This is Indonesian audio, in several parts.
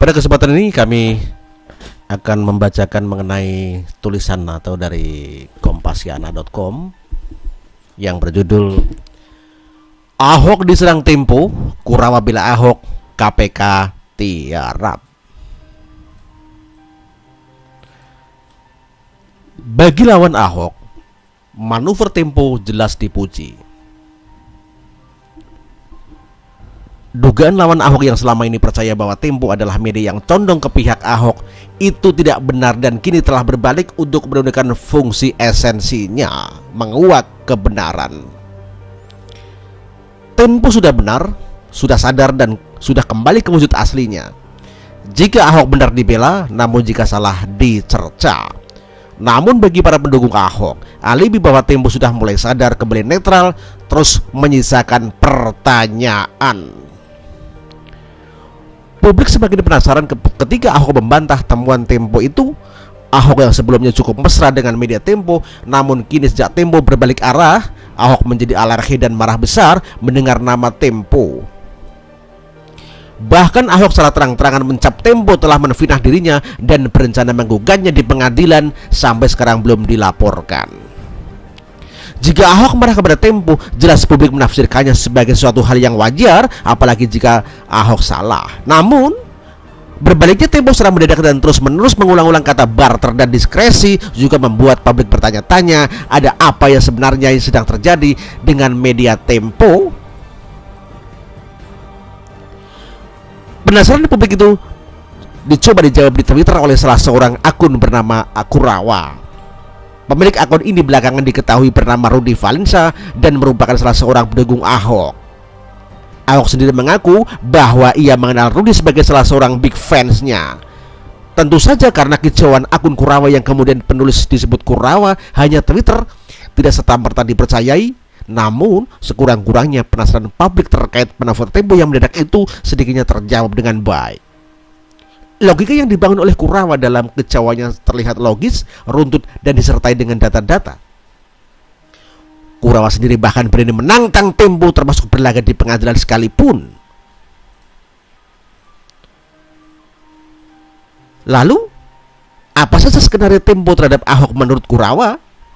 Pada kesempatan ini kami akan membacakan mengenai tulisan atau dari kompasiana.com yang berjudul Ahok diserang Tempo, Kurawa bila Ahok, KPK tiarap. Bagi lawan Ahok, manuver Tempo jelas dipuji. Dugaan lawan Ahok yang selama ini percaya bahwa Tempo adalah media yang condong ke pihak Ahok itu tidak benar dan kini telah berbalik untuk menunjukkan fungsi esensinya, menguak kebenaran. Tempo sudah benar, sudah sadar dan sudah kembali ke wujud aslinya. Jika Ahok benar dibela, namun jika salah dicerca. Namun bagi para pendukung Ahok, alibi bahwa Tempo sudah mulai sadar kembali netral terus menyisakan pertanyaan. Publik semakin penasaran ketika Ahok membantah temuan Tempo itu. Ahok yang sebelumnya cukup mesra dengan media Tempo, namun kini sejak Tempo berbalik arah, Ahok menjadi alergi dan marah besar mendengar nama Tempo. Bahkan Ahok secara terang-terangan mencap Tempo telah menfitnah dirinya dan berencana menggugatnya di pengadilan, sampai sekarang belum dilaporkan. Jika Ahok marah kepada Tempo, jelas publik menafsirkannya sebagai suatu hal yang wajar, apalagi jika Ahok salah. Namun berbaliknya Tempo secara mendadak dan terus-menerus mengulang-ulang kata barter dan diskresi juga membuat publik bertanya-tanya ada apa yang sebenarnya yang sedang terjadi dengan media Tempo. Penasaran publik itu dicoba dijawab di Twitter oleh salah seorang akun bernama Kurawa. Pemilik akun ini belakangan diketahui bernama Rudy Valensa dan merupakan salah seorang pendukung Ahok. Ahok sendiri mengaku bahwa ia mengenal Rudy sebagai salah seorang big fansnya. Tentu saja karena kicauan akun Kurawa yang kemudian penulis disebut Kurawa hanya Twitter tidak serta-merta dipercayai. Namun sekurang-kurangnya penasaran publik terkait penafsir Tempo yang mendadak itu sedikitnya terjawab dengan baik. Logika yang dibangun oleh Kurawa dalam kicauannya terlihat logis, runtut dan disertai dengan data-data. Kurawa sendiri bahkan berani menantang Tempo termasuk berlaga di pengadilan sekalipun. Lalu, apa saja skenario Tempo terhadap Ahok menurut Kurawa?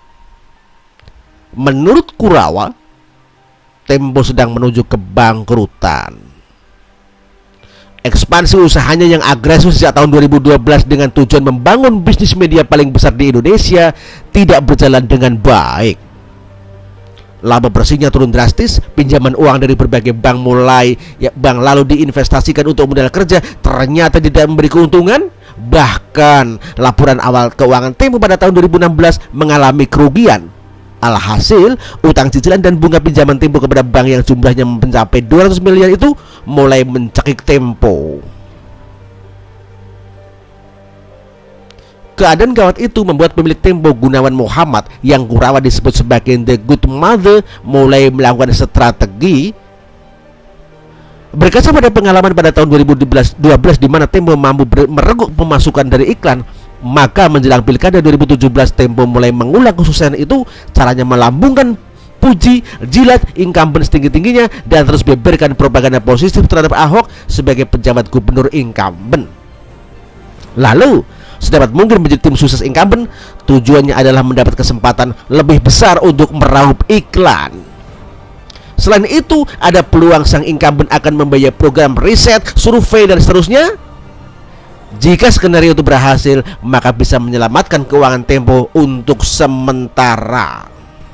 Menurut Kurawa, Tempo sedang menuju kebangkrutan. Ekspansi usahanya yang agresif sejak tahun 2012 dengan tujuan membangun bisnis media paling besar di Indonesia tidak berjalan dengan baik. Laba bersihnya turun drastis, pinjaman uang dari berbagai bank bank lalu diinvestasikan untuk modal kerja ternyata tidak memberi keuntungan. Bahkan laporan awal keuangan Tempo pada tahun 2016 mengalami kerugian. Alhasil, utang cicilan dan bunga pinjaman Tempo kepada bank yang jumlahnya mencapai 200 miliar itu mulai mencekik Tempo. Keadaan gawat itu membuat pemilik Tempo, Gunawan Muhammad, yang Kurawa disebut sebagai The Good Mother, mulai melakukan strategi. Berkaca pada pengalaman pada tahun 2012 di mana Tempo mampu mereguk pemasukan dari iklan, maka menjelang pilkada 2017 Tempo mulai mengulang kesuksesan itu. Caranya melambungkan puji, jilat incumbent setinggi-tingginya dan terus beberkan propaganda positif terhadap Ahok sebagai pejabat gubernur incumbent. Lalu sedapat mungkin menjadi tim sukses incumbent, tujuannya adalah mendapat kesempatan lebih besar untuk meraup iklan. Selain itu, ada peluang sang incumbent akan membayar program riset, survei dan seterusnya. Jika skenario itu berhasil, maka bisa menyelamatkan keuangan Tempo untuk sementara.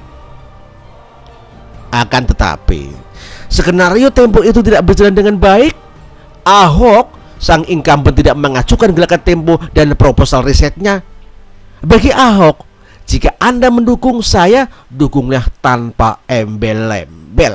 Akan tetapi, skenario Tempo itu tidak berjalan dengan baik. Ahok, sang incumbent, tidak mengajukan gelagat Tempo dan proposal risetnya. Bagi Ahok, jika Anda mendukung saya, dukunglah tanpa embel-embel.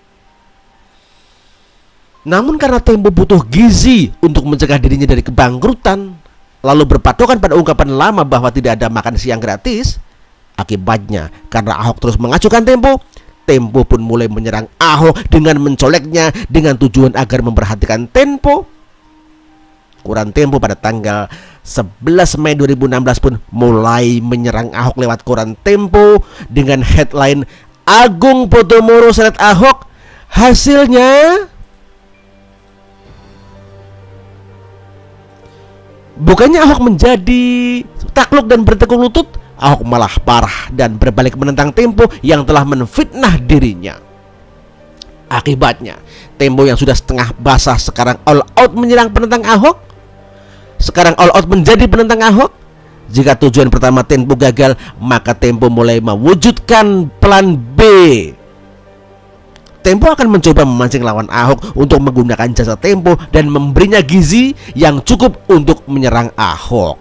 Namun karena Tempo butuh gizi untuk mencegah dirinya dari kebangkrutan, lalu berpatokan pada ungkapan lama bahwa tidak ada makan siang gratis, akibatnya karena Ahok terus mengacukan Tempo, Tempo pun mulai menyerang Ahok dengan mencoleknya dengan tujuan agar memperhatikan Tempo. Koran Tempo pada tanggal 11 Mei 2016 pun mulai menyerang Ahok lewat koran Tempo dengan headline Agung Podomoro seret Ahok, hasilnya Bukannya Ahok menjadi takluk dan bertekuk lutut, Ahok malah parah dan berbalik menentang Tempo yang telah menfitnah dirinya. Akibatnya, Tempo yang sudah setengah basah sekarang all out menyerang penentang Ahok. Sekarang all out menjadi penentang Ahok. Jika tujuan pertama Tempo gagal, maka Tempo mulai mewujudkan plan B. Tempo akan mencoba memancing lawan Ahok untuk menggunakan jasa Tempo dan memberinya gizi yang cukup untuk menyerang Ahok.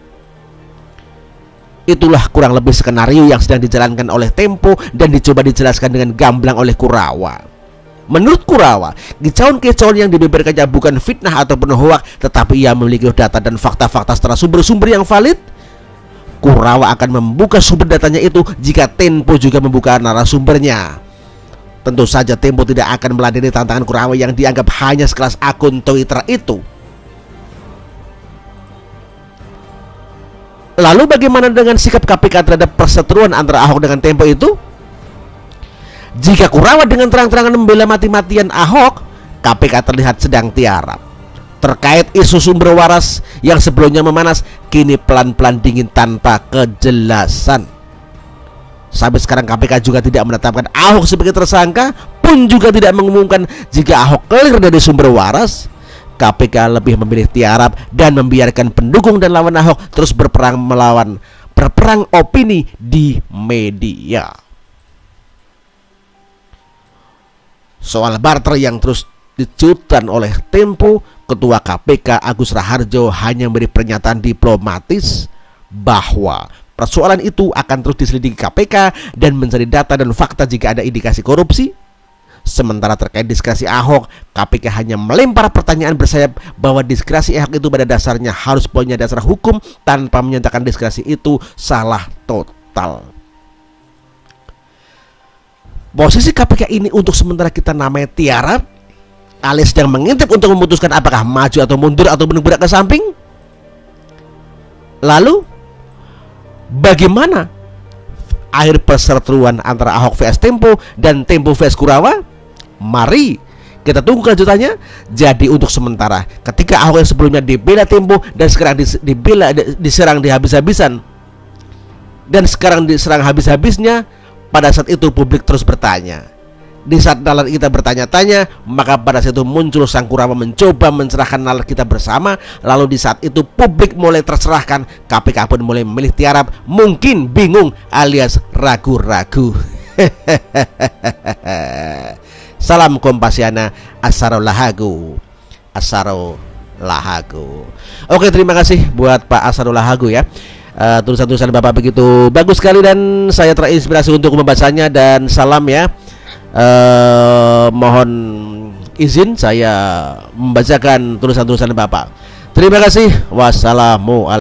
Itulah kurang lebih skenario yang sedang dijalankan oleh Tempo dan dicoba dijelaskan dengan gamblang oleh Kurawa. Menurut Kurawa, kicauan-kicauan yang dibeberkannya bukan fitnah ataupun hoak, tetapi ia memiliki data dan fakta-fakta secara sumber-sumber yang valid. Kurawa akan membuka sumber datanya itu jika Tempo juga membuka narasumbernya. Tentu saja Tempo tidak akan meladeni tantangan Kurawa yang dianggap hanya sekelas akun Twitter itu. Lalu bagaimana dengan sikap KPK terhadap perseteruan antara Ahok dengan Tempo itu? Jika Kurawa dengan terang-terangan membela mati-matian Ahok, KPK terlihat sedang tiarap. Terkait isu sumber waras yang sebelumnya memanas, kini pelan-pelan dingin tanpa kejelasan. Sampai sekarang KPK juga tidak menetapkan Ahok sebagai tersangka, pun juga tidak mengumumkan jika Ahok clear dari sumber waras. KPK lebih memilih tiarap dan membiarkan pendukung dan lawan Ahok terus berperang opini di media. Soal barter yang terus dicuitkan oleh Tempo, Ketua KPK Agus Raharjo hanya memberi pernyataan diplomatis bahwa persoalan itu akan terus diselidiki KPK dan mencari data dan fakta jika ada indikasi korupsi. Sementara terkait diskresi Ahok, KPK hanya melempar pertanyaan bersayap bahwa diskresi Ahok itu pada dasarnya harus punya dasar hukum tanpa menyatakan diskresi itu salah total. Posisi KPK ini untuk sementara kita namanya tiarap, alias sedang mengintip untuk memutuskan apakah maju atau mundur atau bergerak ke samping. Lalu bagaimana akhir perseteruan antara Ahok vs Tempo dan Tempo vs Kurawa? Mari kita tunggu kelanjutannya. Jadi untuk sementara, ketika Ahok yang sebelumnya dibela Tempo dan sekarang diserang habis-habisan dan sekarang diserang habis-habisnya, pada saat itu publik terus bertanya. Di saat nalar kita bertanya-tanya, maka pada saat itu muncul sang Kurawa mencoba mencerahkan nalar kita bersama. Lalu di saat itu publik mulai tercerahkan, KPK pun mulai memilih tiarap, mungkin bingung alias ragu-ragu. Salam Kompasiana, Asarolahagu. Oke, terima kasih buat Pak Asarolahagu ya. Tulisan-tulisan Bapak begitu bagus sekali dan saya terinspirasi untuk membacanya. Dan salam ya. Mohon izin saya membacakan tulisan-tulisan Bapak. Terima kasih. Wassalamualaikum.